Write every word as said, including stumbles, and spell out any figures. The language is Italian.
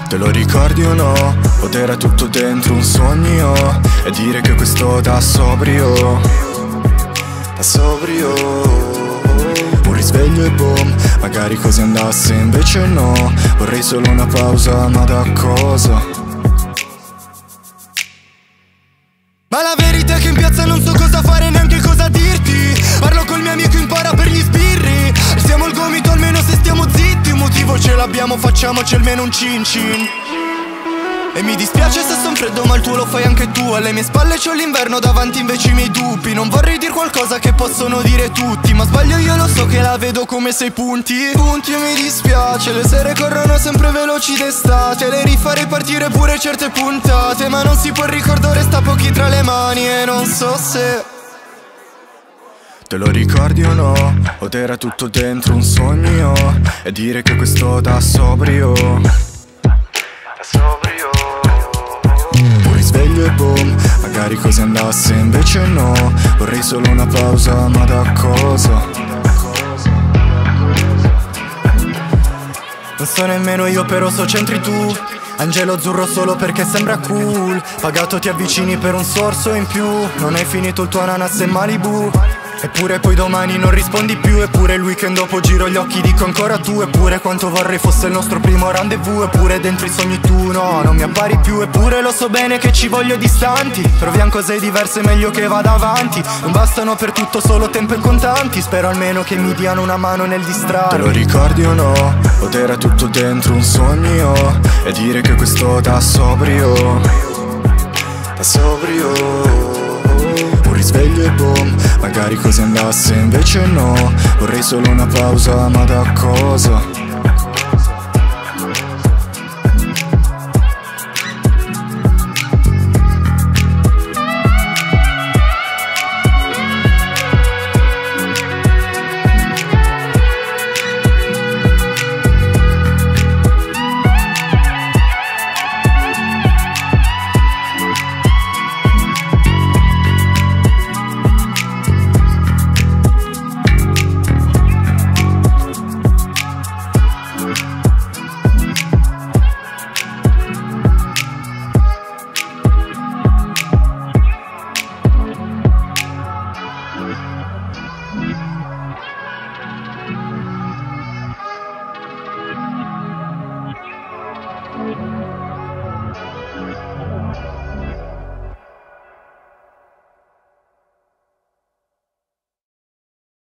Te lo ricordi o no? Od era tutto dentro un sogno e dire che questo da sobrio, da sobrio, un risveglio e boom, magari così andasse invece no. Vorrei solo una pausa, ma da cosa? Ma la verità è che in piazza non so cosa fare, neanche cosa dirti. Parlo col mio amico, impara per gli sbirri. Stiamo al gomito almeno se stiamo zitti. Un motivo ce l'abbiamo, facciamoci almeno un cin cin. E mi dispiace se son freddo ma il tuo lo fai anche tu. Alle mie spalle c'ho l'inverno, davanti invece i miei dubbi. Non vorrei dire qualcosa che possono dire tutti, ma sbaglio io, lo so che la vedo come sei punti. Punti e mi dispiace, le sere corrono sempre veloci d'estate. Le rifarei partire pure certe puntate, ma non si può, il ricordo resta pochi tra le mani. E non so se te lo ricordi o no? Od era tutto dentro un sogno e dire che questo da sobrio, da sobrio, un risveglio e boom, magari così andasse invece no. Vorrei solo una pausa, ma da cosa? non so nemmeno io, però so c'entri tu. Angelo azzurro solo perché sembra cool. Pagato ti avvicini per un sorso in più. Non hai finito il tuo ananas e Malibu. Eppure poi domani non rispondi più. Eppure il weekend dopo giro gli occhi, dico ancora tu. Eppure quanto vorrei fosse il nostro primo rendezvous. Eppure dentro i sogni tu, no, non mi appari più. Eppure lo so bene che ci voglio distanti. Proviamo cose diverse, meglio che vada avanti. Non bastano per tutto solo tempo e contanti. Spero almeno che mi diano una mano nel distrarre. Te lo ricordi o no? Od era tutto dentro un sogno e dire che questo da sobrio, da sobrio, un risveglio e boom, magari così andasse invece no. Vorrei solo una pausa, ma da cosa?